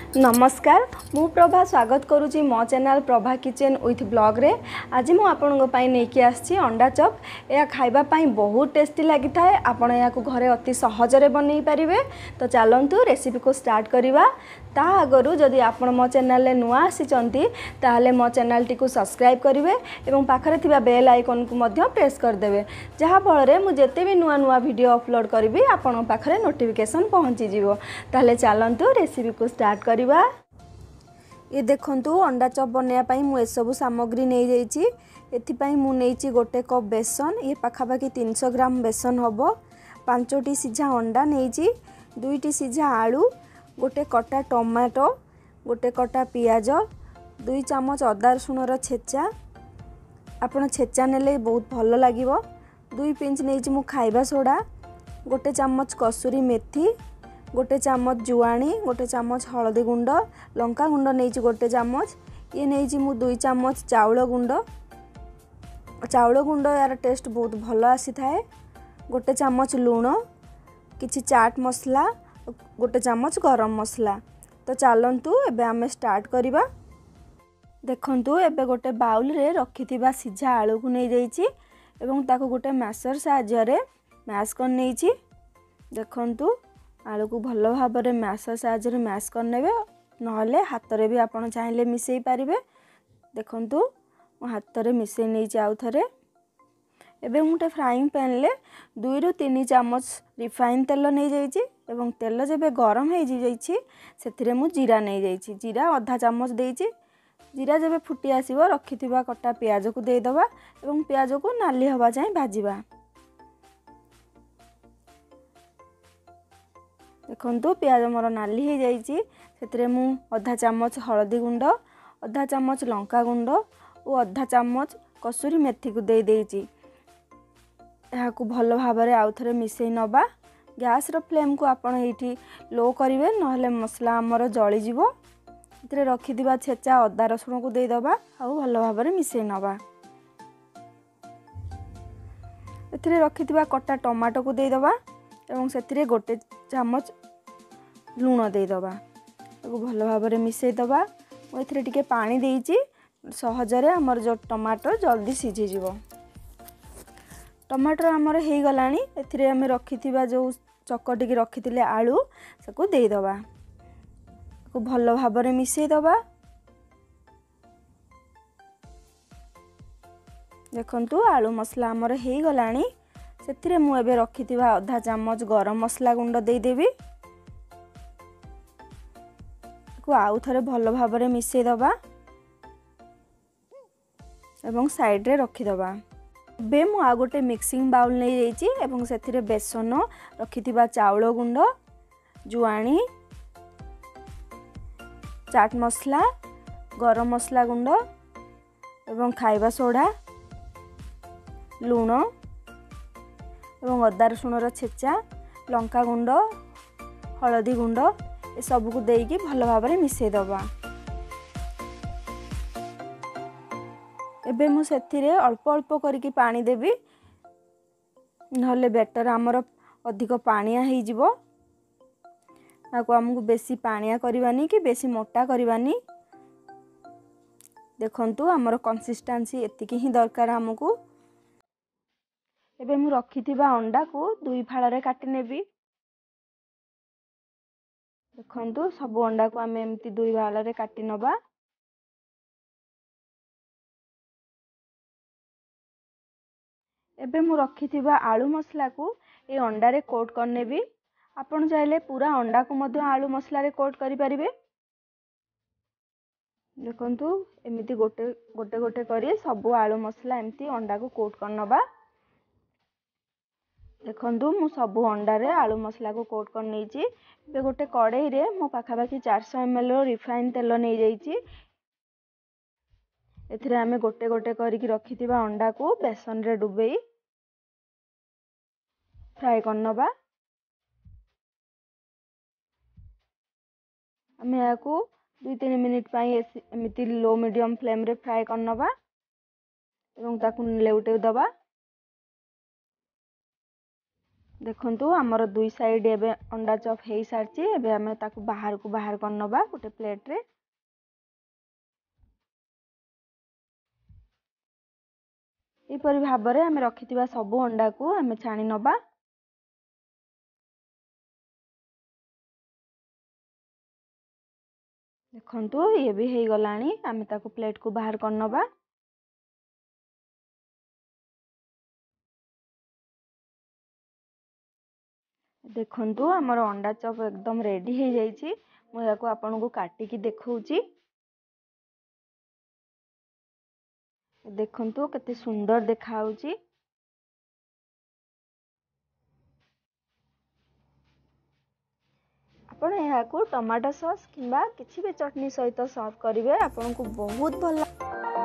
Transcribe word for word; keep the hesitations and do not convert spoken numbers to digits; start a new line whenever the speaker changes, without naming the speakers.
नमस्कार मु प्रभा स्वागत करुच्ची मो channel Prabha kitchen with blog रे। आज मु आपन नहीं आसी अंडा चप। यह खाइबापी बहुत टेस्टी लगी थाए। आपण या घरे अति सहजरे बन पारे। तो चलतु रेसिपी को स्टार्ट करवा। ता आगु जदि आपण मो चैनल नुआ आसी ताहले मो चैनल टी को सब्सक्राइब करेंगे और पाखरे थिबा बेल आइकन को मध्य प्रेस करदे जहाँ फल मुझे भी नुआ नुआ वीडियो अपलोड करी आपण पाखरे नोटिफिकेशन पहुँची जीवो। ताहले चलतु रेसिपी को स्टार्ट करवा। ये देखंतु अंडा चप बनवाई मु एसबू सामग्री नहीं जाइए। एथिपाई मु नहीं गोटे कप बेसन, ये पाखापाखि तीन सौ ग्राम बेसन हम, पांचटी सीझा अंडा नहीं, दुईटी सीझा आलू, गोटे कटा टमाटो, गोटे कटा पियाज, दुई चामच अदा रसुणर छेचा। आपण छेचा नेले बहुत भल लागिवो। दुई पिंच नहीं मु खाइबा सोडा, गोटे चामच कसूरी मेथी, गोटे चामच जुआणी, गोटे चामच हलदी गुंड, लंका गुंड नहीं गोटे चामच, ये नहीं मु दुई चामच चाउल गुंड। चाउल गुंड यार टेस्ट बहुत भल आसी थाए। गोटे चामच लूण, किछि चाट मसला, गोटे चामच गरम मसला। तो चलतु एबे आमे स्टार्ट करिबा। देखंतु एबे गोटे बाउल रे रखिथिबा सीझा आलू को नहीं जाइछि एवं ताको गोटे मैसर साहाय्य मैश कर नहीं। देखंतु आलू को भल भाव में मैसर साहाय्य मैश करने नहले हाथ रे भी आपन चाहिले मिसई पारे। देखंतु मो हाथ रे मिसई नहीं आउ थरे। एबे गोटे फ्राइंग पैन ले दुई रु तीन चामच रिफाइन तेल नहीं जाइए एवं तेल जब गरम हो जाइए से मु जीरा नहीं जाइए। जीरा अधा चामच देइछि। जीरा जब फुटी आसीबो रखिथिबा कटा प्याज को देदबा एवं प्याज को नाली हवा जाए भाजिबा। देखंतु प्याज मोर नाली हो जाइए से मु अधा चामच हलदी गुंड, अधा चामच लंका गुंड और अधा चामच कसूरी मेथी को दे देइछि। यह भल भाव में आउ थे मिसई नवा। गैस रो फ्लेम को आपण एठी लो करेंगे नहले मसला आमर जलीजीव। इतरे रखिथिबा छेचा अदा रसुण को देदबा आउ भल भाव में मिसई नवा। एथिरे रखिथिबा कटा टमाटो को देदबा एवं सेथिरे गोटे चामच लूण देदबा। ताको भल भाव में मिसई दबा। मु एथिरे टिके पानी देइछि सहजरे आमर जो टमाटो जल्दी सिझी जीवो। टमाटर आमर हो गलानी। एथिरे आमे रखिथिबा जो चकटिकी रखिथिले आलू सबको देदबा। ताको भल भाव में मिसई दबा। देखंतु आलू मसला आमर हो गलानी। सेथिरे मु एबे रखिथिबा अधा चामच गरम मसला गुंड देदेबी। ताको आउ थरे भल भाव में मिसई दबा एवं साइड रे रखिदबा। बे मु आ गोटे मिक्सिंग बाउल नहीं जाइछि एवं सेथिरे बेसन रखिथिबा चाउल गुंड, जुआणी, चाट मसला, गरम मसला गुंड एवं खाइबा सोडा, लूण एवं अदा रसुणर छेचा, लंका गुंड, हलदी गुंड ए सब को देकी भल भाव में मिसई दबा। एबे मु सेथिरे अल्प अल्प करके पानी देबी नहले बेटर आमर अधिक पानिया हो जिवो। ताको हमको बेसी पानिया करवानी कि बेसी मोटा करवानी। देखंतु आमर कंसिस्टेंसी एतिकी ही दरकार हमको। एबे मु रखिथिबा अंडा को दुई फाड़ रे काटी नेबी। देखंतु सब अंडा को आमे एमती दुई फाड़ रे काटी नबा। एबे मु रखिथिबा आलू मसला को ए अंडा रे कोट करनेबी। आपण चाहिले पूरा अंडा को मध्य आलू मसला रे कोट करि परिबे। देखंतु एमिति गोटे गोटे गोटे करी सब आलू मसला एमती अंडा को कोट करनबा। देखंतु मु सब अंडा रे आलू मसला को कोट कर नैछि। एबे गोटे कड़ाई रे मो पाखापाखि चार सौ एम एल रिफाइन तेल नहीं जाइछि। एथिरे आमे गोटे गोटे करिकी रखिथिबा अंडा को बेसन रे डुबेई फ्राई करनबा। आमे याकू दुई तीन मिनिट पाई एमिति लो मीडियम फ्लेम रे फ्राई करनबा एवं ताकू लेउटे दबा। देखंतु हमर दुई साइड एबे अंडा चॉप हेई सारची। एबे हमें ताकू बाहर को बाहर कर नबा गोटे प्लेट रे। एपरि भाबरे हमें रखिथिबा सबु अंडा को हमें छाणी नबा। देखंतु ये भी हेई गलानी। हमें ताकू प्लेट को बाहर कर नबा। देखंतु हमर अंडा चॉप एकदम रेडी हे जाईची। मु याको आपन को काटी की देखौची। देखंतु केते सुंदर देखाउची। आपण याको टमाटो सॉस किंबा किछि भी चटनी सहित सर्व करिवे आपन को बहुत भल।